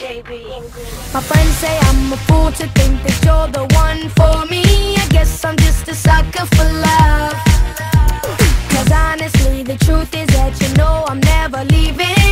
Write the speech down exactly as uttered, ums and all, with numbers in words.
My friends say I'm a fool to think that you're the one for me. I guess I'm just a sucker for love. Cause honestly, the truth is that you know I'm never leaving.